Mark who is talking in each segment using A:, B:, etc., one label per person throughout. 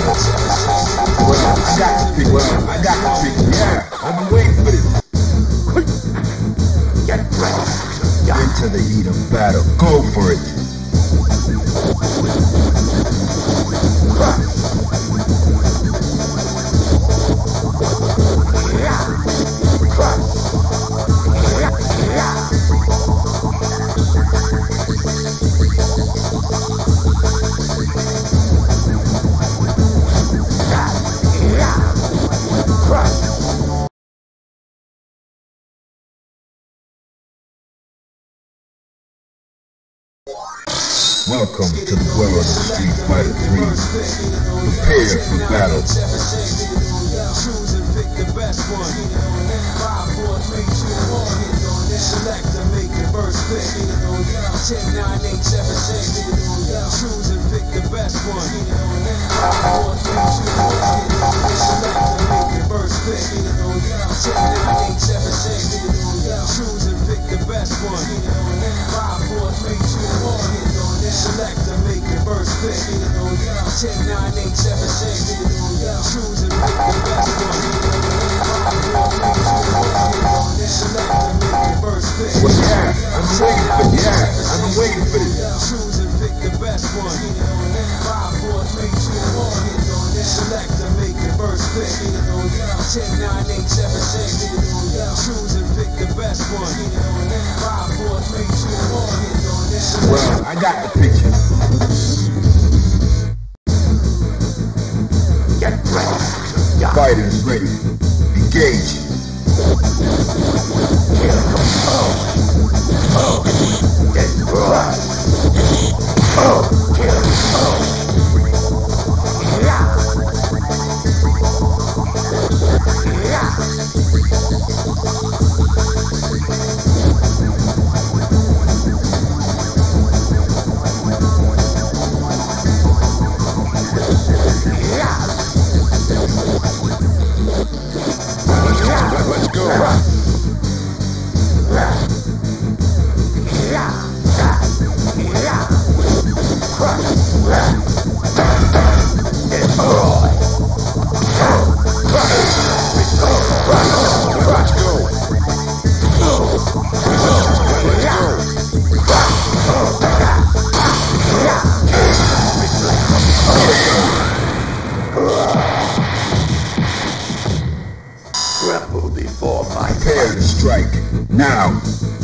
A: battle. Well, I got the pick. Yeah, I've been waiting for this.
B: Get ready.
A: Into the heat of battle. Go for it. Welcome to the world of Street Fighter 3. Prepare for battle. Choose and pick the best one. 5, 4, 3, 2, 1. Select and make your first pick. 10, 9, 8, 7, 6. Choose and pick the best one. 5, 4, 3, 2, 1. Select and make your first pick. 10, 9, 8, 7, 6. Choose and pick the best one. 5, 4, 3, 2, 1. Select and make your first pick. 10, 9, 8, 7, 6. Choose and pick the best one. 5, 4, 3, 2, 1. Select and make your first pick. Well, yeah, I've been waiting for this. Choose and pick the best one. 5, 4, 3, 2, 1. Select and make your first pick. 10, 9, 8, 7, 6. Choose and pick the best one. 5, 4, 3, 2, 1. Well, I got the picture.
B: Get ready.
A: Fighters ready. Engage. Prepare to strike. Now.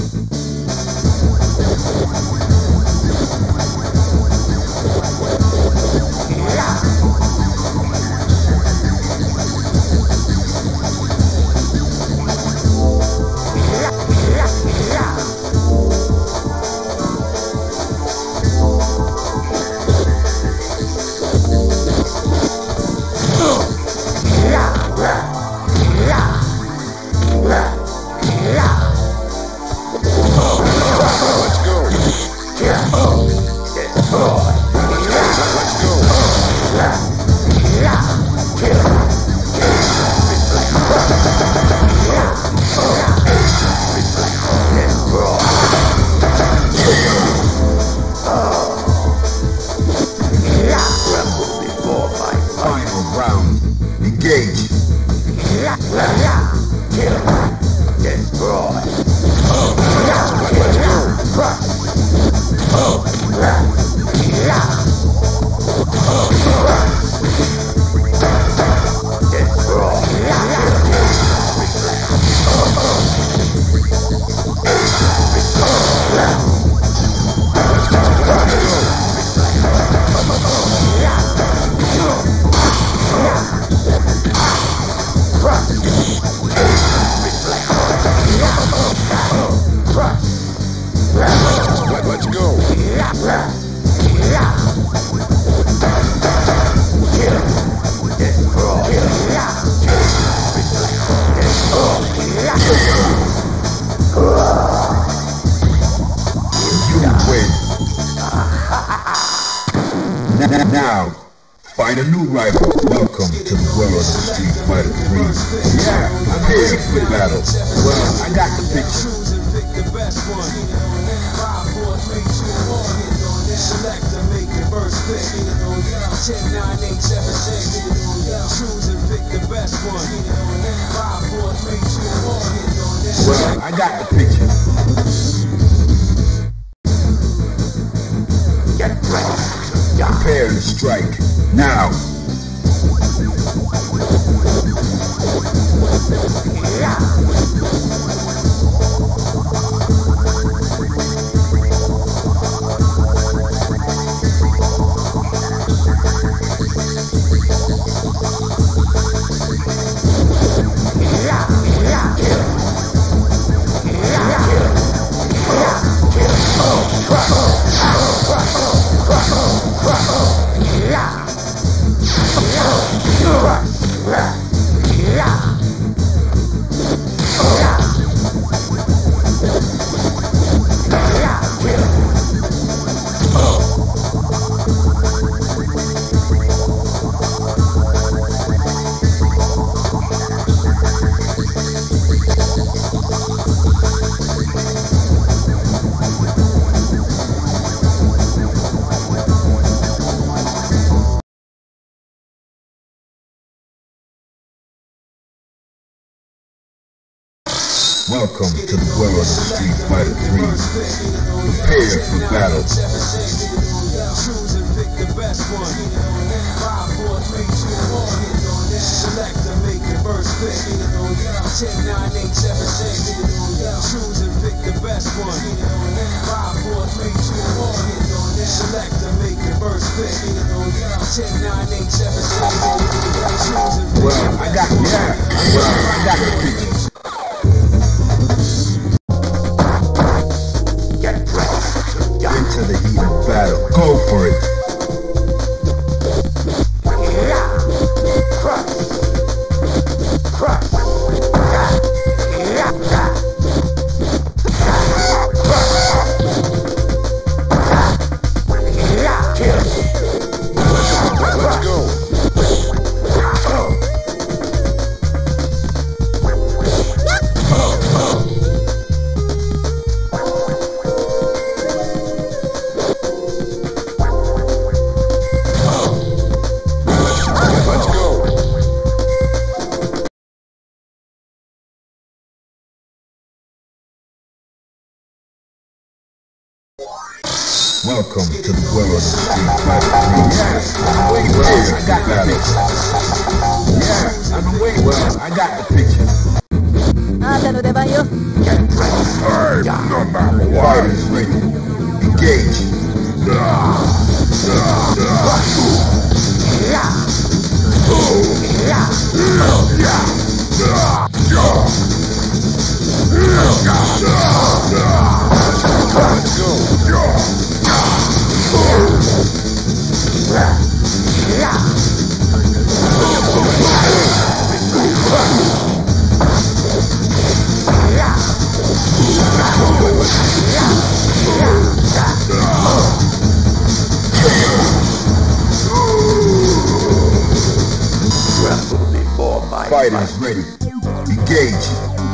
A: Now, find a new rival. Welcome to the world of Street Fighter 3. Yeah, I'm here for battle. Well, I got the picture. Choose and pick the best one. 5, 4, 3, 2, 1. Select and make it
C: first pick. 10, 9, 8, 7, 6. Choose and pick the best one. 5, 4, 3, 2, 1.
A: Well, I got the picture.
B: Get ready to die.
A: Prepare to strike. Now. Welcome to the world of Street Fighter 3. Prepare for battle.
C: Choose and pick the best one. 5, 4, 3, 2, 1. Select and make your first pick. 10, 9, 8, 7, 6. Choose and pick the best one. 5, 4, 3, 2, 1. Select and make your first pick. 10, 9, 8, 7, 6. Choose and pick
A: Well, I got the picture. Into the heat of battle. Go for it.
B: Let's go.
A: Welcome to the world of Street Fighter 3. I got the picture. I've been waiting. Well, I got the picture.
B: Get ready.
A: Fighters ready. Engage.
B: Let's go. Tremble before my
A: Fighters ready. Engage.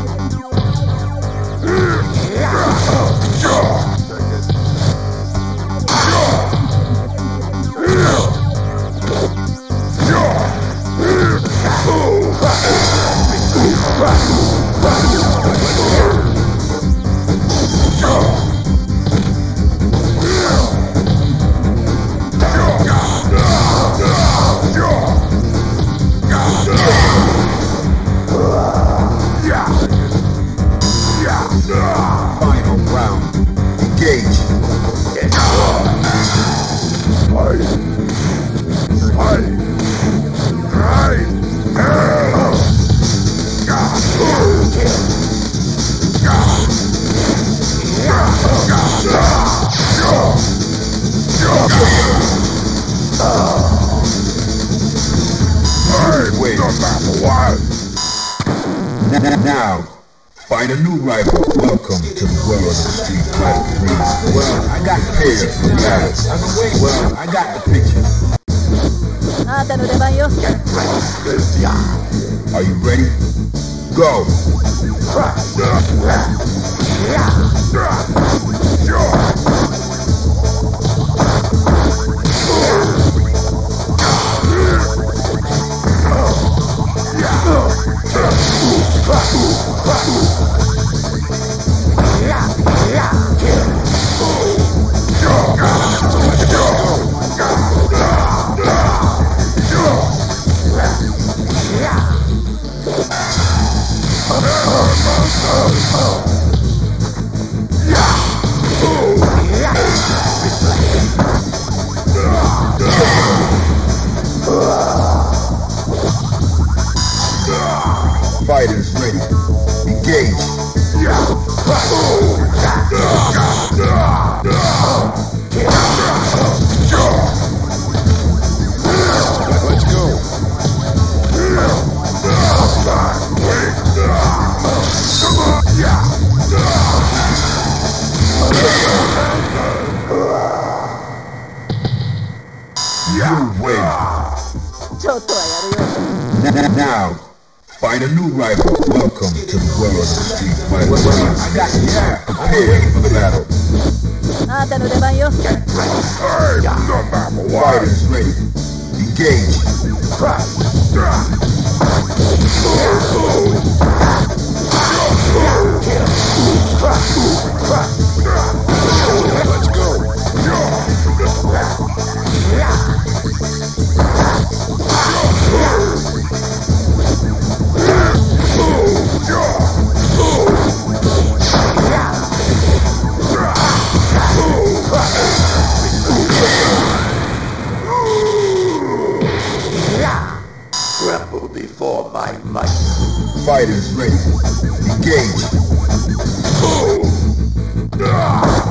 A: Final round. Engage. Wait. Now, find a new rival. Welcome to the world of Street Fighter 3. Well, I got the picture for battle. I've been waiting. Well, I got the picture.
B: Get ready.
A: Are you ready? Go. Now, find a new rival. Welcome to the world of Street Fighter 3.
D: I got you. Yeah.
A: Prepare for battle. Fighters ready. Engage.
B: Let's go. Tremble before my might.
A: Fighters ready. Engage.